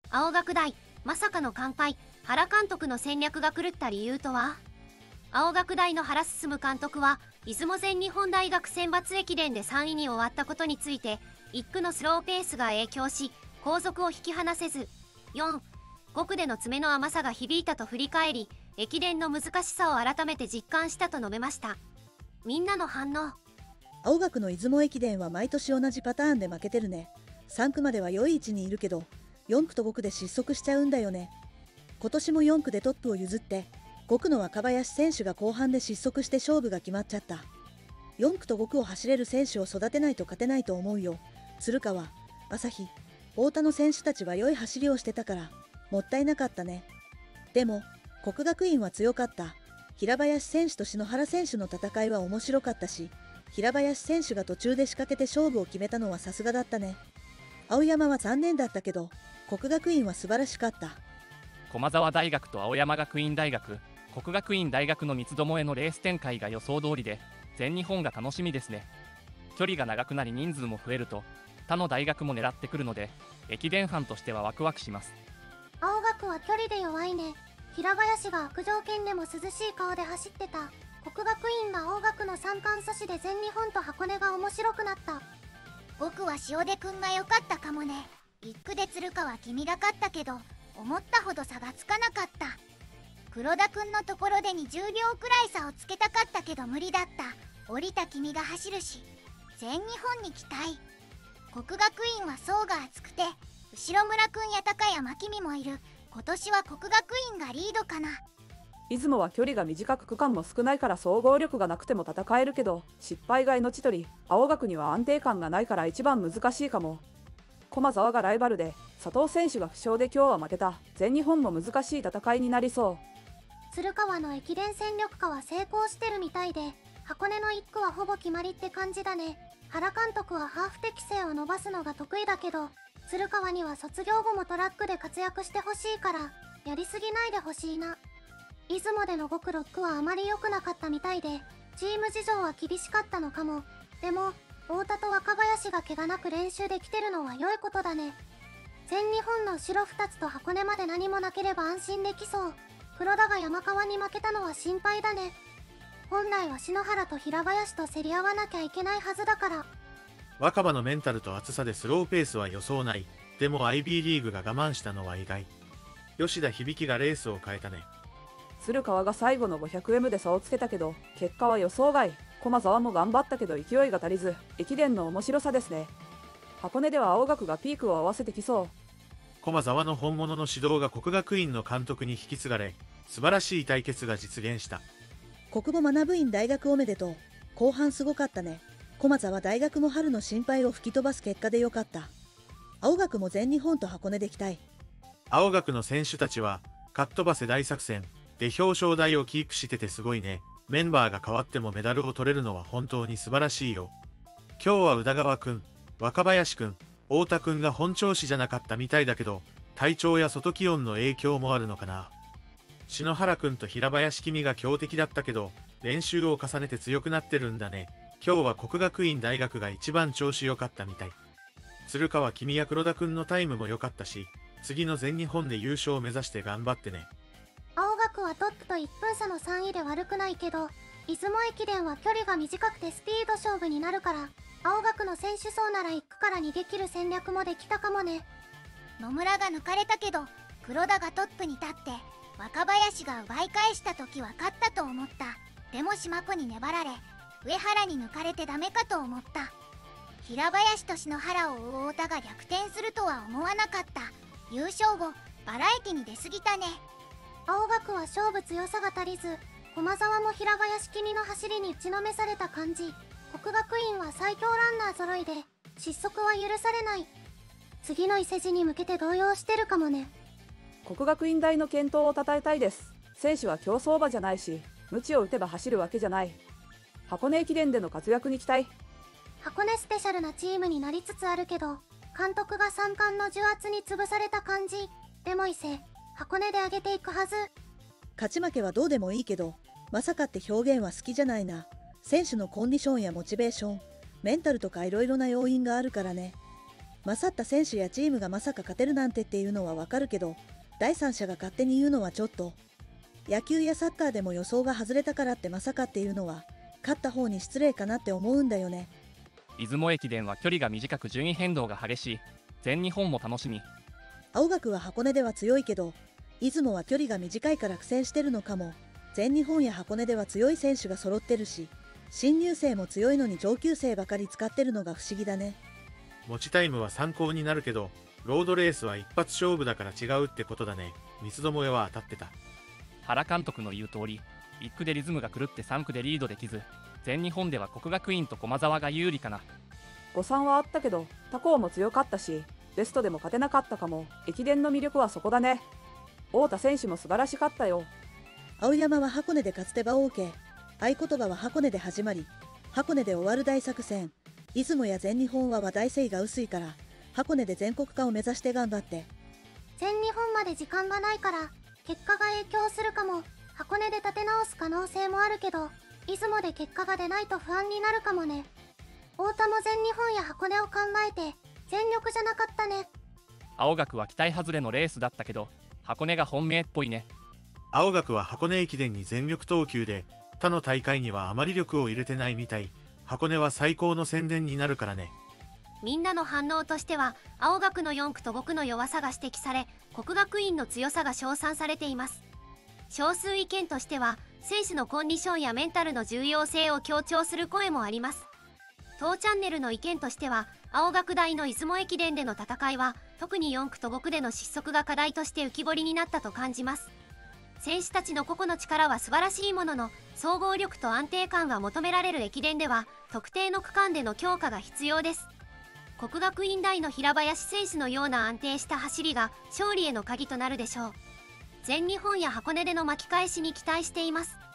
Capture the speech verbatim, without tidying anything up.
青学大まさかの完敗。原監督の戦略が狂った理由とは。青学大の原進監督は出雲全日本大学選抜駅伝でさんいに終わったことについて、いっ区のスローペースが影響し後続を引き離せず、よん、ご区での詰めの甘さが響いたと振り返り、駅伝の難しさを改めて実感したと述べました。みんなの反応。 青学の出雲駅伝は毎年同じパターンで負けてるね。さん区までは良い位置にいるけど、よん区とご区で失速しちゃうんだよね。今年もよん区でトップを譲って、ご区の若林選手が後半で失速して勝負が決まっちゃった。よん区とご区を走れる選手を育てないと勝てないと思うよ。鶴川、朝日、太田の選手たちは良い走りをしてたから、もったいなかったね。でも、國學院は強かった。平林選手と篠原選手の戦いは面白かったし、平林選手が途中で仕掛けて勝負を決めたのはさすがだったね。青山は残念だったけど、國學院は素晴らしかった。 駒澤大学と青山学院大学、國學院大学の三つどもえのレース展開が予想通りで、全日本が楽しみですね。距離が長くなり人数も増えると、他の大学も狙ってくるので、駅伝ファンとしてはワクワクします。 青学は距離で弱いね。平林が悪条件でも涼しい顔で走ってた。國學院が青学の三冠阻止で全日本と箱根が面白くなった。 僕は塩出くんが良かったかもね。いっ区で鶴川君が勝ったけど、思ったほど差がつかなかった。黒田くんのところでにじゅうびょうくらい差をつけたかったけど無理だった。降りた君が走るし、全日本に期待。國學院は層が厚くて、後ろ村くんや高山君もいる。今年は國學院がリードかな。 出雲は距離が短く区間も少ないから総合力がなくても戦えるけど、失敗が命取り。青学には安定感がないから一番難しいかも。駒澤がライバルで、佐藤選手が負傷で今日は負けた。全日本も難しい戦いになりそう。 鶴川の駅伝戦力化は成功してるみたいで、箱根のいっ区はほぼ決まりって感じだね。原監督はハーフ適性を伸ばすのが得意だけど、鶴川には卒業後もトラックで活躍してほしいから、やりすぎないでほしいな。出雲でのご区ろっ区はあまり良くなかったみたいで、チーム事情は厳しかったのかも。でも、太田と若林が怪我なく練習できてるのは良いことだね。全日本の後ろふたつと箱根まで何もなければ安心できそう。黒田が山川に負けたのは心配だね。本来は篠原と平林と競り合わなきゃいけないはずだから。 若葉のメンタルと厚さでスローペースは予想ない。でも アイビー リーグが我慢したのは意外。吉田響がレースを変えたね。 鶴川が最後の ごひゃくエム で差をつけたけど、結果は予想外。駒澤も頑張ったけど勢いが足りず、駅伝の面白さですね。箱根では青学がピークを合わせてきそう。 駒澤の本物の指導が國學院の監督に引き継がれ、素晴らしい対決が実現した。 国母学院大学おめでとう。後半すごかったね。駒澤大学も春の心配を吹き飛ばす結果でよかった。青学も全日本と箱根で期待。 青学の選手たちは、かっ飛ばせ大作戦で表彰台をキープしててすごいね。メンバーが変わってもメダルを取れるのは本当に素晴らしいよ。今日は宇田川くん、若林くん、太田くんが本調子じゃなかったみたいだけど、体調や外気温の影響もあるのかな。篠原くんと平林君が強敵だったけど、練習を重ねて強くなってるんだね。今日は國學院大学が一番調子良かったみたい。鶴川君や黒田くんのタイムも良かったし、次の全日本で優勝を目指して頑張ってね。 青学はトップといっぷん差のさんいで悪くないけど、出雲駅伝は距離が短くてスピード勝負になるから、青学の選手層ならいっ区から逃げ切る戦略もできたかもね。 野村が抜かれたけど、黒田がトップに立って、若林が奪い返した時は勝ったと思った。でも島子に粘られ、上原に抜かれてダメかと思った。平林と篠原を追う太田が逆転するとは思わなかった。優勝後、バラエティに出過ぎたね。 青学は勝負強さが足りず、駒澤も平林君の走りに打ちのめされた感じ。國學院は最強ランナー揃いで、失速は許されない。次の伊勢路に向けて動揺してるかもね。 國學院大の健闘を称えたいです。選手は競走馬じゃないし、鞭を打てば走るわけじゃない。箱根駅伝での活躍に期待。 箱根スペシャルなチームになりつつあるけど、監督が三冠の重圧に潰された感じ。でも伊勢、箱根で上げていくはず。 勝ち負けはどうでもいいけど、まさかって表現は好きじゃないな。選手のコンディションやモチベーション、メンタルとかいろいろな要因があるからね。 勝った選手やチームがまさか勝てるなんてっていうのはわかるけど、第三者が勝手に言うのはちょっと。野球やサッカーでも予想が外れたからってまさかっていうのは勝った方に失礼かなって思うんだよね。 出雲駅伝は距離が短く順位変動が激しい。全日本も楽しみ。 青学は箱根では強いけど、出雲は距離が短いから苦戦してるのかも。全日本や箱根では強い選手が揃ってるし、新入生も強いのに上級生ばかり使ってるのが不思議だね。 持ちタイムは参考になるけど、ロードレースは一発勝負だから違うってことだね。三つどもえは当たってた。 原監督の言う通り、いっ区でリズムが狂ってさん区でリードできず、全日本では国学院と駒澤が有利かな。 誤算はあったけど他校も強かったし、ベストでも勝てなかったかも。駅伝の魅力はそこだね。太田選手も素晴らしかったよ。 青山は箱根で勝つてば OK。 合言葉は箱根で始まり箱根で終わる大作戦。出雲や全日本は話題性が薄いから箱根で全国化を目指して頑張って。 全日本まで時間がないから結果が影響するかも。箱根で立て直す可能性もあるけど、出雲で結果が出ないと不安になるかもね。太田も全日本や箱根を考えて全力じゃなかったね。 青学は期待外れのレースだったけど、箱根が本命っぽいね。 青学は箱根駅伝に全力投球で、他の大会にはあまり力を入れてないみたい。箱根は最高の宣伝になるからね。 みんなの反応としては青学のよん区とご区の弱さが指摘され、国学院の強さが称賛されています。少数意見としては選手のコンディションやメンタルの重要性を強調する声もあります。当チャンネルの意見としては、青学大の出雲駅伝での戦いは特によん区とご区での失速が課題として浮き彫りになったと感じます。選手たちの個々の力は素晴らしいものの、総合力と安定感が求められる駅伝では特定の区間での強化が必要です。國學院大の平林選手のような安定した走りが勝利への鍵となるでしょう。全日本や箱根での巻き返しに期待しています。